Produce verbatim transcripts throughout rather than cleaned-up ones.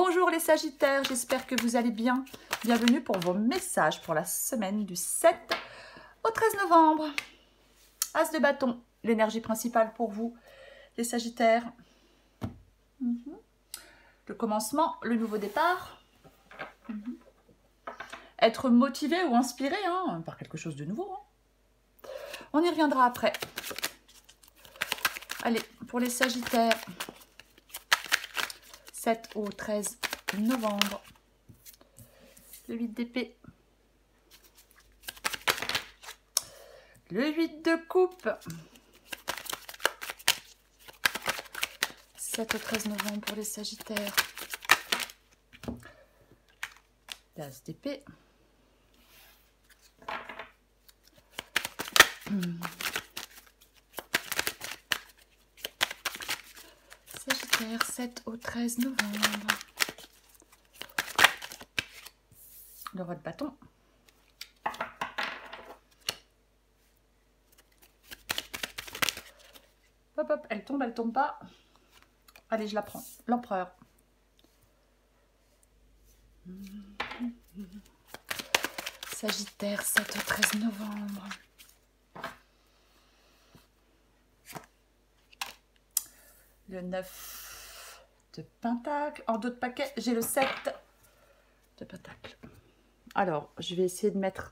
Bonjour les Sagittaires, j'espère que vous allez bien. Bienvenue pour vos messages pour la semaine du sept au treize novembre. As de bâton, l'énergie principale pour vous, les Sagittaires. Mm-hmm. Le commencement, le nouveau départ. Mm-hmm. Être motivé ou inspiré hein, par quelque chose de nouveau. Hein. On y reviendra après. Allez, pour les Sagittaires, sept au treize novembre. Le huit d'épée. Le huit de coupe. sept au treize novembre pour les Sagittaires. L'as d'épée. Hmm. Sagittaire, sept au treize novembre. Le roi de bâton. Hop, hop, elle tombe, elle tombe pas. Allez, je la prends. L'empereur. Sagittaire, sept au treize novembre. Le neuf de pentacle. En dos de paquet, j'ai le sept de pentacle. Alors, je vais essayer de mettre...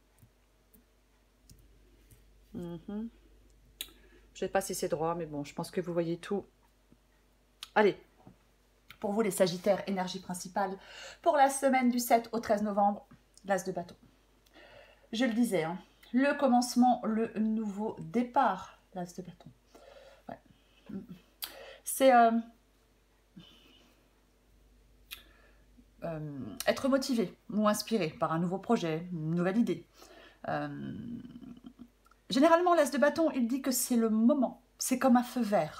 Mm-hmm. Je ne sais pas si c'est droit, mais bon, je pense que vous voyez tout. Allez, pour vous les Sagittaires, énergie principale, pour la semaine du sept au treize novembre, l'as de bâton. Je le disais, hein, le commencement, le nouveau départ, l'as de bâton. Ouais. C'est euh, euh, être motivé ou inspiré par un nouveau projet, une nouvelle idée. Euh, généralement, l'as de bâton, il dit que c'est le moment, c'est comme un feu vert.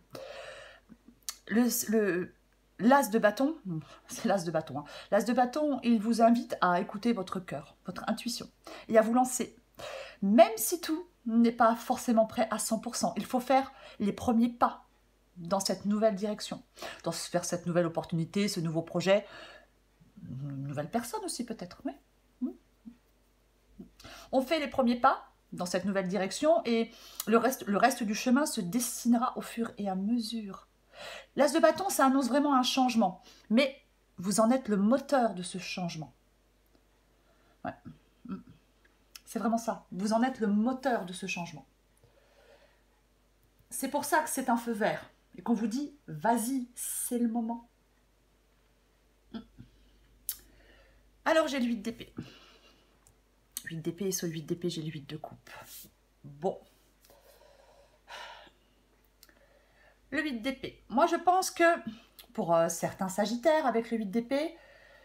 Le, le, l'as de bâton, c'est l'as de bâton, hein. L'as de bâton, il vous invite à écouter votre cœur, votre intuition, et à vous lancer. Même si tout n'est pas forcément prêt à cent pour cent, il faut faire les premiers pas dans cette nouvelle direction, dans vers cette nouvelle opportunité, ce nouveau projet, une nouvelle personne aussi peut-être, oui. On fait les premiers pas dans cette nouvelle direction et le reste, le reste du chemin se dessinera au fur et à mesure. L'as de bâton, ça annonce vraiment un changement, mais vous en êtes le moteur de ce changement. Ouais. C'est vraiment ça, vous en êtes le moteur de ce changement. C'est pour ça que c'est un feu vert et qu'on vous dit, vas-y, c'est le moment. Alors j'ai le huit d'épée. huit d'épée et sur le huit d'épée, j'ai le huit de coupe. Bon. Le huit d'épée. Moi, je pense que pour euh, certains Sagittaires, avec le huit d'épée,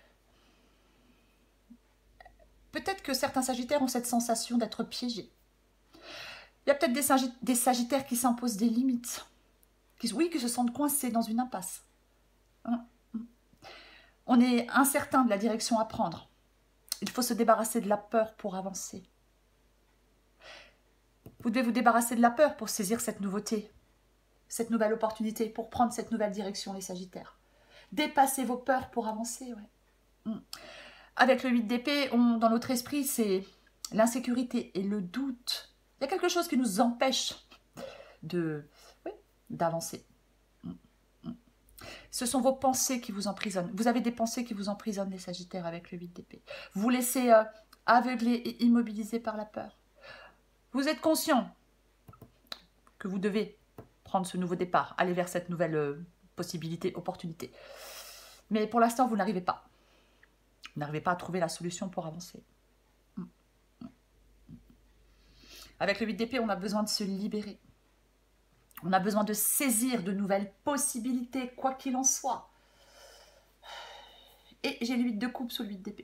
peut-être que certains Sagittaires ont cette sensation d'être piégés. Il y a peut-être des, Sagitt des Sagittaires qui s'imposent des limites. Qui, oui, qui se sentent coincés dans une impasse. Hein? On est incertain de la direction à prendre. Il faut se débarrasser de la peur pour avancer. Vous devez vous débarrasser de la peur pour saisir cette nouveauté, cette nouvelle opportunité, pour prendre cette nouvelle direction, les Sagittaires. Dépassez vos peurs pour avancer. Ouais. Avec le huit d'épée, dans notre esprit, c'est l'insécurité et le doute. Il y a quelque chose qui nous empêche de, oui, d'avancer. Ce sont vos pensées qui vous emprisonnent. Vous avez des pensées qui vous emprisonnent, les Sagittaires, avec le huit d'épée. Vous vous laissez euh, aveugler et immobiliser par la peur. Vous êtes conscient que vous devez prendre ce nouveau départ, aller vers cette nouvelle euh, possibilité, opportunité. Mais pour l'instant, vous n'arrivez pas. Vous n'arrivez pas à trouver la solution pour avancer. Avec le huit d'épée, on a besoin de se libérer. On a besoin de saisir de nouvelles possibilités, quoi qu'il en soit. Et j'ai le huit de coupe sous le huit d'épée.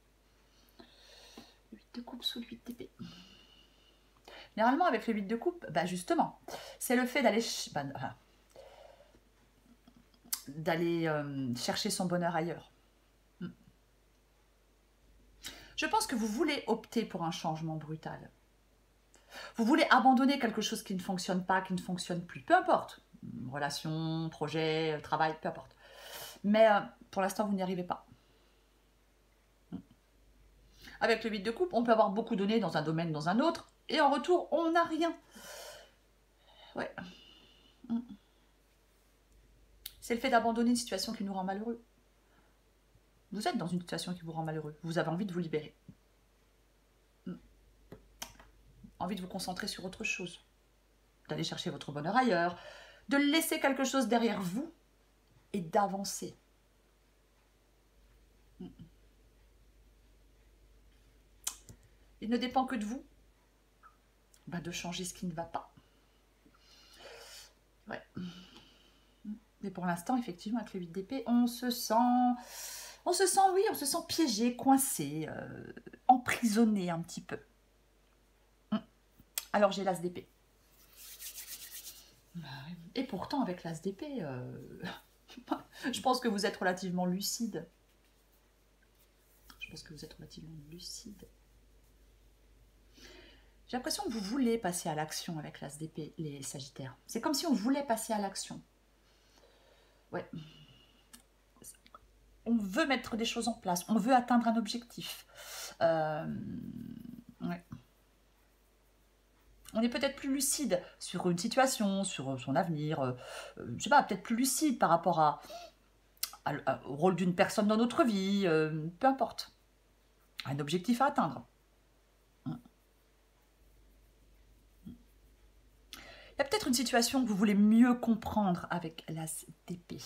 Le huit de coupe sous le huit d'épée. Généralement, avec le huit de coupe, bah justement, c'est le fait d'aller bah, d'aller euh, chercher son bonheur ailleurs. Je pense que vous voulez opter pour un changement brutal. Vous voulez abandonner quelque chose qui ne fonctionne pas, qui ne fonctionne plus. Peu importe. Relation, projet, travail, peu importe. Mais euh, pour l'instant, vous n'y arrivez pas. Avec le huit de coupe, on peut avoir beaucoup donné dans un domaine, dans un autre, et en retour, on n'a rien. Ouais. C'est le fait d'abandonner une situation qui nous rend malheureux. Vous êtes dans une situation qui vous rend malheureux. Vous avez envie de vous libérer. Envie de vous concentrer sur autre chose. D'aller chercher votre bonheur ailleurs. De laisser quelque chose derrière vous et d'avancer. Il ne dépend que de vous. Bah, de changer ce qui ne va pas. Ouais. Mais pour l'instant, effectivement, avec le huit d'épée, on se sent... On se sent, oui, on se sent piégé, coincé, euh, emprisonné un petit peu. Alors, j'ai l'as d'épée. Et pourtant, avec l'as d'épée, euh... je pense que vous êtes relativement lucide. Je pense que vous êtes relativement lucide. J'ai l'impression que vous voulez passer à l'action avec l'as d'épée, les Sagittaires. C'est comme si on voulait passer à l'action. Ouais. On veut mettre des choses en place, on veut atteindre un objectif. Euh, ouais. On est peut-être plus lucide sur une situation, sur son avenir, euh, je sais pas, peut-être plus lucide par rapport à, à, à, au rôle d'une personne dans notre vie, euh, peu importe. Un objectif à atteindre. Il y a peut-être une situation que vous voulez mieux comprendre avec l'as d'épée.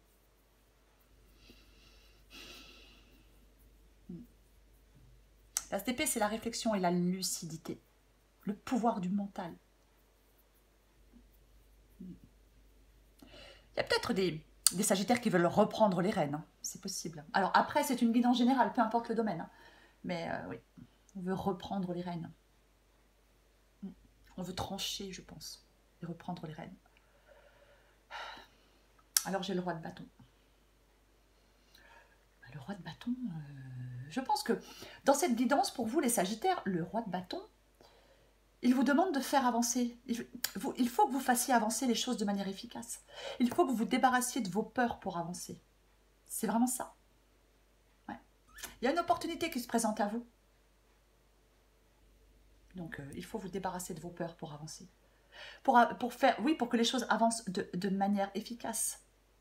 L'as d'épée, c'est la réflexion et la lucidité. Le pouvoir du mental. Il y a peut-être des, des Sagittaires qui veulent reprendre les rênes. Hein. C'est possible. Alors après, c'est une guidance générale, peu importe le domaine. Hein. Mais euh, oui, on veut reprendre les rênes. On veut trancher, je pense, et reprendre les rênes. Alors j'ai le roi de bâton. Le roi de bâton, euh, je pense que dans cette guidance, pour vous les Sagittaires, le roi de bâton, il vous demande de faire avancer. Il, vous, il faut que vous fassiez avancer les choses de manière efficace. Il faut que vous vous débarrassiez de vos peurs pour avancer. C'est vraiment ça. Ouais. Il y a une opportunité qui se présente à vous. Donc, euh, il faut vous débarrasser de vos peurs pour avancer. Pour, pour faire, oui, pour que les choses avancent de, de manière efficace.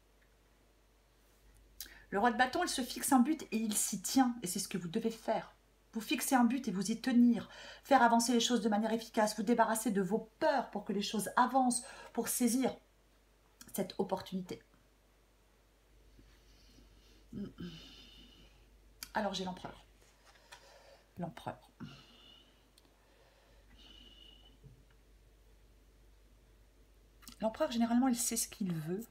Le roi de bâton, il se fixe un but et il s'y tient. Et c'est ce que vous devez faire. Vous fixez un but et vous y tenir. Faire avancer les choses de manière efficace. Vous débarrasser de vos peurs pour que les choses avancent. Pour saisir cette opportunité. Alors, j'ai l'empereur. L'empereur. L'empereur, généralement, il sait ce qu'il veut.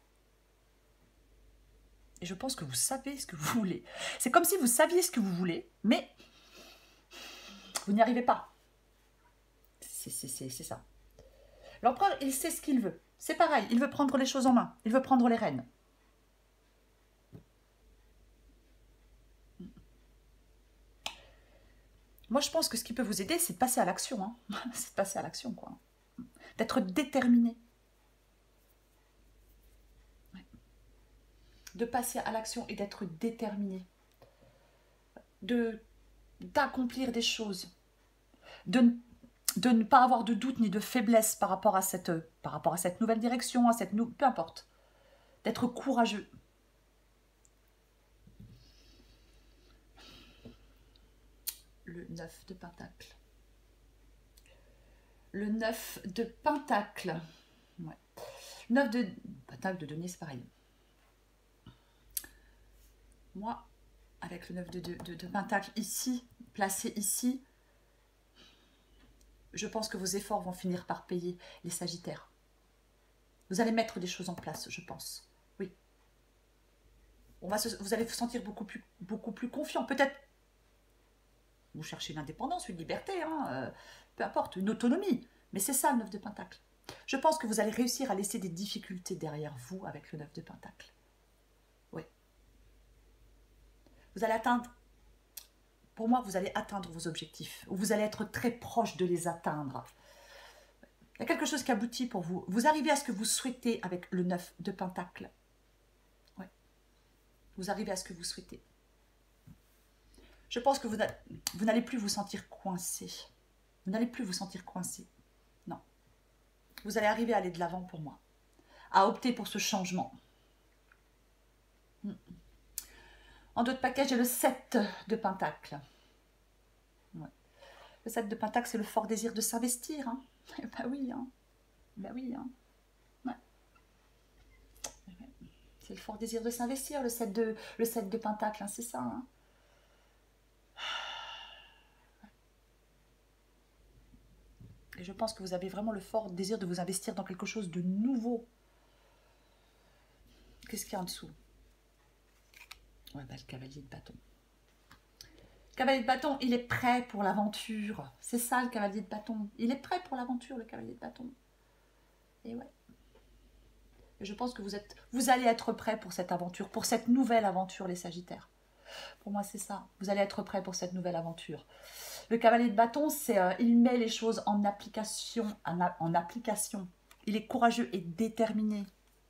Et je pense que vous savez ce que vous voulez. C'est comme si vous saviez ce que vous voulez, mais vous n'y arrivez pas. C'est ça. L'empereur, il sait ce qu'il veut. C'est pareil, il veut prendre les choses en main. Il veut prendre les rênes. Moi, je pense que ce qui peut vous aider, c'est de passer à l'action. Hein. C'est de passer à l'action, quoi. D'être déterminé. De passer à l'action et d'être déterminé. De d'accomplir des choses. De, de ne pas avoir de doute ni de faiblesse par rapport à cette, par rapport à cette nouvelle direction, à cette nou peu importe. D'être courageux. Le neuf de Pentacle. Le neuf de Pentacle. Ouais. neuf de Pentacle de denier, c'est pareil. Moi, avec le neuf de, de, de, de Pentacle ici, placé ici, je pense que vos efforts vont finir par payer, les Sagittaires. Vous allez mettre des choses en place, je pense. Oui. On va se, vous allez vous sentir beaucoup plus, beaucoup plus confiant. Peut-être vous cherchez une indépendance, une liberté, hein, euh, peu importe, une autonomie. Mais c'est ça le neuf de Pentacle. Je pense que vous allez réussir à laisser des difficultés derrière vous avec le neuf de Pentacle. Oui. Vous allez atteindre, pour moi, vous allez atteindre vos objectifs. Ou vous allez être très proche de les atteindre. Il y a quelque chose qui aboutit pour vous. Vous arrivez à ce que vous souhaitez avec le neuf de Pentacle. Ouais. Vous arrivez à ce que vous souhaitez. Je pense que vous n'allez plus vous sentir coincé. Vous n'allez plus vous sentir coincé. Non. Vous allez arriver à aller de l'avant pour moi. À opter pour ce changement. En dos de paquet, j'ai le sept de Pentacle. Ouais. Le sept de Pentacle, c'est le fort désir de s'investir. Hein. Ben oui, hein. Ben oui, hein. Ouais. C'est le fort désir de s'investir, le sept de, le sept de Pentacle, hein, c'est ça. Hein. Et je pense que vous avez vraiment le fort désir de vous investir dans quelque chose de nouveau. Qu'est-ce qu'il y a en dessous? Ouais, bah, le cavalier de bâton. Le cavalier de bâton, il est prêt pour l'aventure. C'est ça, le cavalier de bâton. Il est prêt pour l'aventure, le cavalier de bâton. Et ouais. Et je pense que vous, êtes, vous allez être prêt pour cette aventure, pour cette nouvelle aventure, les Sagittaires. Pour moi, c'est ça. Vous allez être prêt pour cette nouvelle aventure. Le cavalier de bâton, c'est euh, il met les choses en application, en, a, en application. Il est courageux et déterminé.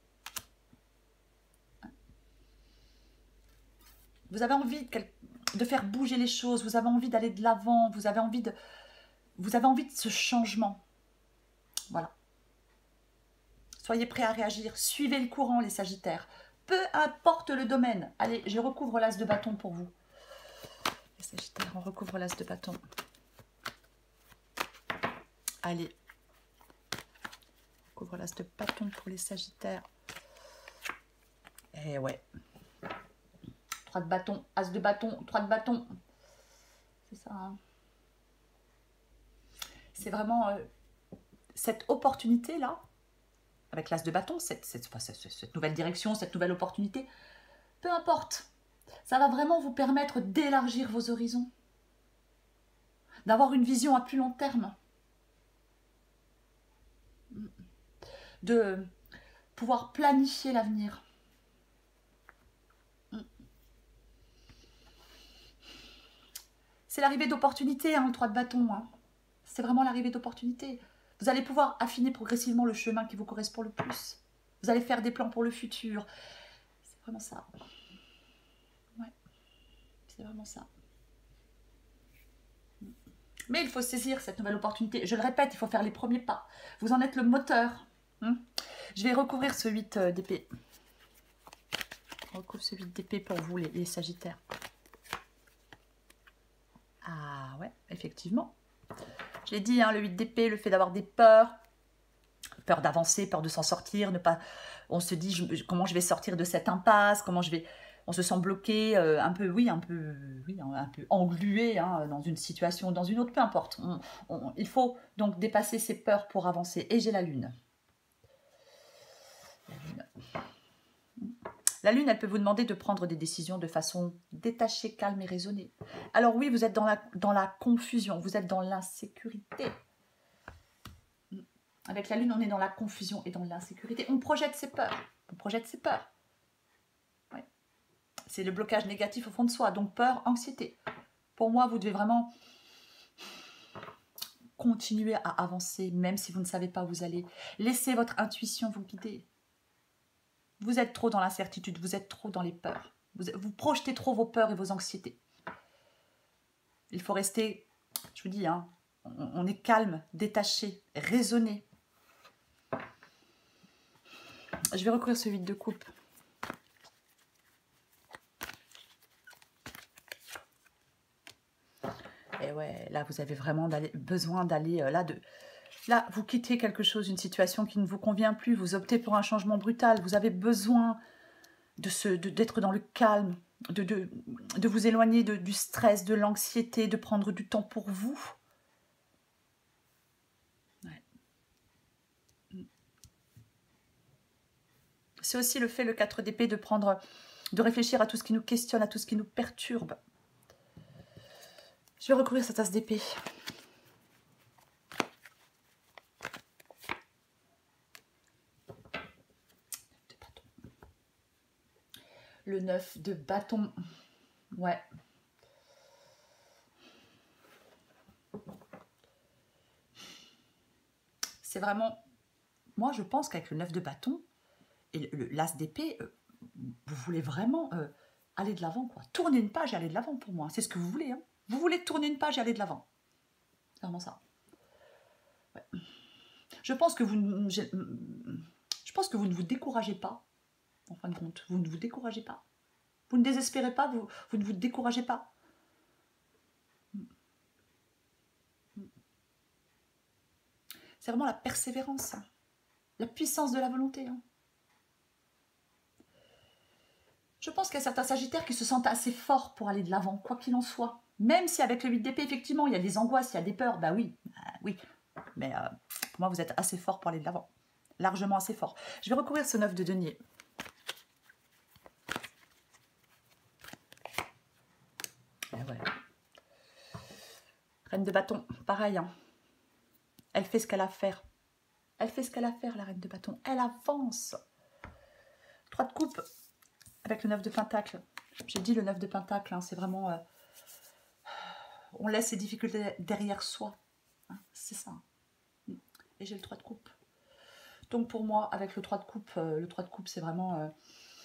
Vous avez envie de, de faire bouger les choses, vous avez envie d'aller de l'avant, vous avez envie de, vous avez envie de ce changement. Voilà. Soyez prêts à réagir, suivez le courant les Sagittaires. Peu importe le domaine. Allez, je recouvre l'as de bâton pour vous. Les Sagittaires, on recouvre l'as de bâton. Allez. On recouvre l'as de bâton pour les Sagittaires. Eh ouais. trois de bâton, as de bâton, trois de bâton. C'est ça. Hein. C'est vraiment euh, cette opportunité-là, avec l'as de bâton, cette, cette, cette, cette nouvelle direction, cette nouvelle opportunité, peu importe. Ça va vraiment vous permettre d'élargir vos horizons, d'avoir une vision à plus long terme, de pouvoir planifier l'avenir. C'est l'arrivée d'opportunité, hein, le trois de bâton. Hein. C'est vraiment l'arrivée d'opportunité. Vous allez pouvoir affiner progressivement le chemin qui vous correspond le plus. Vous allez faire des plans pour le futur. C'est vraiment ça. Ouais, c'est vraiment ça. Mais il faut saisir cette nouvelle opportunité. Je le répète, il faut faire les premiers pas. Vous en êtes le moteur. Hein. Je vais recouvrir ce huit d'épée. Je recouvre ce huit d'épée pour vous, les, les Sagittaires. Ah ouais, effectivement. Je l'ai dit, hein, le huit d'épée, le fait d'avoir des peurs, peur d'avancer, peur de s'en sortir, ne pas. On se dit je, comment je vais sortir de cette impasse, comment je vais. On se sent bloqué, euh, un peu, oui, un peu, oui, un peu englué hein, dans une situation ou dans une autre, peu importe. On, on, il faut donc dépasser ses peurs pour avancer. Et j'ai la lune. La lune. La lune, elle peut vous demander de prendre des décisions de façon détachée, calme et raisonnée. Alors oui, vous êtes dans la, dans la confusion, vous êtes dans l'insécurité. Avec la lune, on est dans la confusion et dans l'insécurité. On projette ses peurs. On projette ses peurs. Ouais. C'est le blocage négatif au fond de soi. Donc peur, anxiété. Pour moi, vous devez vraiment continuer à avancer, même si vous ne savez pas où vous allez. Laissez votre intuition vous guider. Vous êtes trop dans l'incertitude, vous êtes trop dans les peurs. Vous, vous projetez trop vos peurs et vos anxiétés. Il faut rester, je vous dis, hein, on, on est calme, détaché, raisonné. Je vais recouvrir ce huit de coupe. Et ouais, là, vous avez vraiment besoin d'aller euh, là de... Là, vous quittez quelque chose, une situation qui ne vous convient plus, vous optez pour un changement brutal, vous avez besoin de ce, de, d'être dans le calme, de, de, de vous éloigner de, du stress, de l'anxiété, de prendre du temps pour vous. Ouais. C'est aussi le fait, le quatre d'épée, de prendre, de réfléchir à tout ce qui nous questionne, à tout ce qui nous perturbe. Je vais recouvrir cette tasse d'épée. Le neuf de bâton. Ouais. C'est vraiment... Moi, je pense qu'avec le neuf de bâton et l'as d'épée, euh, vous voulez vraiment euh, aller de l'avant, quoi. Tourner une page et aller de l'avant pour moi. C'est ce que vous voulez, hein. Vous voulez tourner une page et aller de l'avant. C'est vraiment ça. Ouais. Je pense que vous, je, je pense que vous ne vous découragez pas, en fin de compte. Vous ne vous découragez pas. Vous ne désespérez pas, vous, vous ne vous découragez pas. C'est vraiment la persévérance, hein. La puissance de la volonté, hein. Je pense qu'il y a certains sagittaires qui se sentent assez forts pour aller de l'avant, quoi qu'il en soit. Même si avec le huit d'épée, effectivement, il y a des angoisses, il y a des peurs, bah oui, bah oui. Mais euh, pour moi, vous êtes assez fort pour aller de l'avant. Largement assez fort. Je vais recouvrir ce neuf de denier. Et ouais. Reine de bâton, pareil, hein. Elle fait ce qu'elle a à faire. Elle fait ce qu'elle a à faire, la reine de bâton. Elle avance. Trois de coupe avec le neuf de pentacle. J'ai dit le neuf de pentacle, hein, c'est vraiment... Euh, on laisse ses difficultés derrière soi. Hein, c'est ça. Et j'ai le trois de coupe. Donc pour moi, avec le trois de coupe, euh, le trois de coupe, c'est vraiment... Euh,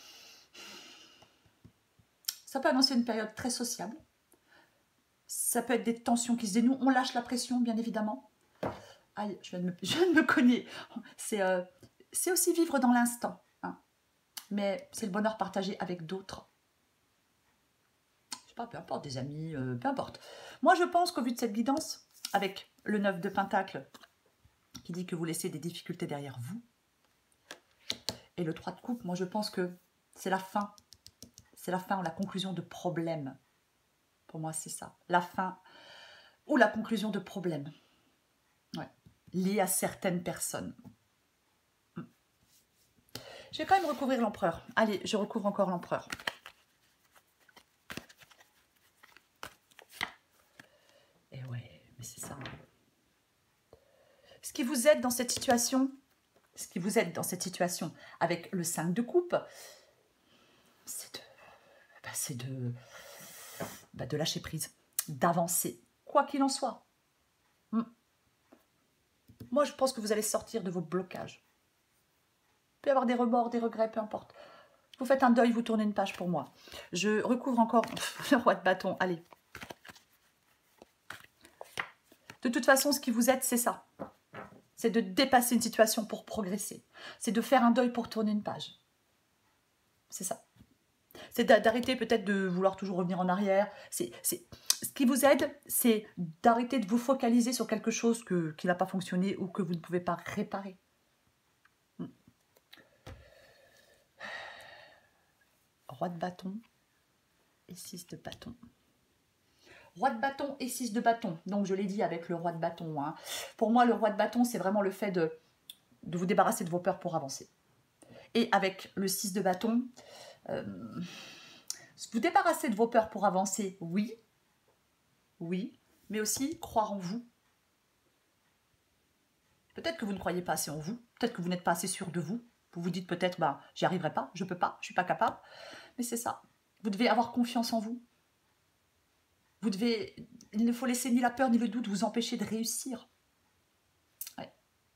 ça peut annoncer une période très sociable. Ça peut être des tensions qui se dénouent. On lâche la pression, bien évidemment. Aïe, je viens de me, je viens de me cogner. C'est euh, c'est aussi vivre dans l'instant. Hein. Mais c'est le bonheur partagé avec d'autres. Je sais pas, peu importe, des amis, euh, peu importe. Moi, je pense qu'au vu de cette guidance, avec le neuf de pentacle, qui dit que vous laissez des difficultés derrière vous, et le trois de coupe, moi, je pense que c'est la fin. C'est la fin ou la conclusion de problèmes. Pour moi, c'est ça. La fin ou la conclusion de problèmes. Ouais. Liés à certaines personnes. Je vais quand même recouvrir l'empereur. Allez, je recouvre encore l'empereur. Et ouais, mais c'est ça. Ce qui vous aide dans cette situation, ce qui vous aide dans cette situation avec le cinq de coupe, c'est de, bah, c'est de, bah, de lâcher prise, d'avancer, quoi qu'il en soit. Hmm. Moi, je pense que vous allez sortir de vos blocages. Il peut y avoir des remords, des regrets, peu importe. Vous faites un deuil, vous tournez une page pour moi. Je recouvre encore le roi de bâton. Allez. De toute façon, ce qui vous aide, c'est ça. C'est de dépasser une situation pour progresser. C'est de faire un deuil pour tourner une page. C'est ça. C'est d'arrêter peut-être de vouloir toujours revenir en arrière. C'est, c'est... Ce qui vous aide, c'est d'arrêter de vous focaliser sur quelque chose que, qui n'a pas fonctionné ou que vous ne pouvez pas réparer. Roi de bâton et six de bâton. Roi de bâton et six de bâton. Donc, je l'ai dit avec le roi de bâton. Hein. Pour moi, le roi de bâton, c'est vraiment le fait de, de vous débarrasser de vos peurs pour avancer. Et avec le six de bâton, euh, vous débarrasser de vos peurs pour avancer, oui. Oui. Mais aussi croire en vous. Peut-être que vous ne croyez pas assez en vous. Peut-être que vous n'êtes pas assez sûr de vous. Vous vous dites peut-être, bah, j'y arriverai pas, je peux pas, je suis pas capable. Mais c'est ça. Vous devez avoir confiance en vous. Vous devez, il ne faut laisser ni la peur ni le doute vous empêcher de réussir. Ouais.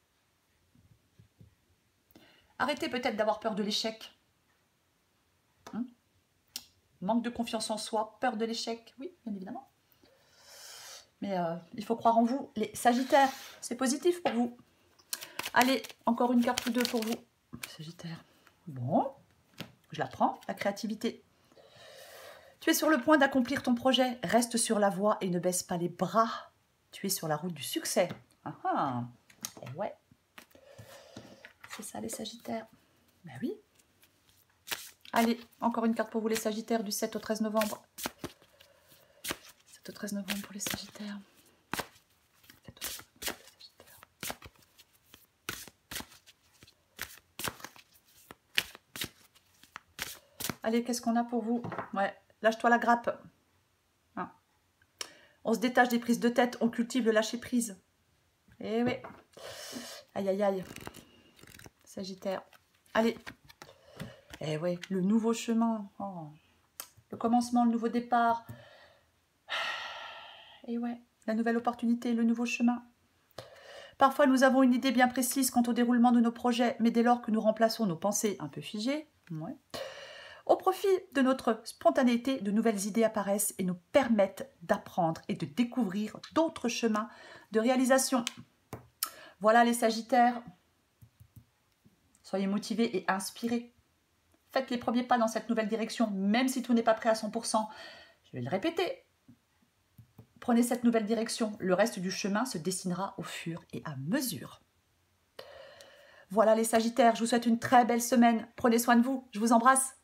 Arrêtez peut-être d'avoir peur de l'échec. Hein? Manque de confiance en soi, peur de l'échec, oui, bien évidemment. Mais euh, il faut croire en vous. Les Sagittaires, c'est positif pour vous. Allez, encore une carte ou deux pour vous. Sagittaire. Bon, je la prends, la créativité. Tu es sur le point d'accomplir ton projet. Reste sur la voie et ne baisse pas les bras. Tu es sur la route du succès. Ah ah. Et ouais. C'est ça les Sagittaires. Ben oui. Allez, encore une carte pour vous les Sagittaires du sept au treize novembre. sept au treize novembre pour les Sagittaires. sept au treize novembre pour les Sagittaires. Allez, qu'est-ce qu'on a pour vous? Ouais. Lâche-toi la grappe. Hein. On se détache des prises de tête, on cultive le lâcher prise. Eh oui. Aïe, aïe, aïe. Sagittaire. Allez. Eh oui, le nouveau chemin. Oh. Le commencement, le nouveau départ. Et ouais, la nouvelle opportunité, le nouveau chemin. Parfois, nous avons une idée bien précise quant au déroulement de nos projets, mais dès lors que nous remplaçons nos pensées un peu figées, ouais, au profit profit de notre spontanéité, de nouvelles idées apparaissent et nous permettent d'apprendre et de découvrir d'autres chemins de réalisation. Voilà les Sagittaires. Soyez motivés et inspirés. Faites les premiers pas dans cette nouvelle direction, même si tout n'est pas prêt à cent pour cent. Je vais le répéter. Prenez cette nouvelle direction. Le reste du chemin se dessinera au fur et à mesure. Voilà les Sagittaires, je vous souhaite une très belle semaine. Prenez soin de vous. Je vous embrasse.